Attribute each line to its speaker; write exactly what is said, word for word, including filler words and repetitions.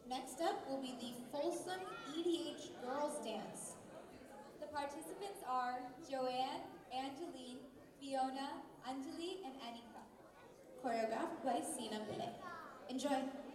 Speaker 1: Next up will be the Folsom E D H Girls Dance.
Speaker 2: The participants are Joanne, Angeline, Fiona, Anjali, and Anika.
Speaker 1: Choreographed by Sina Pillai. Enjoy!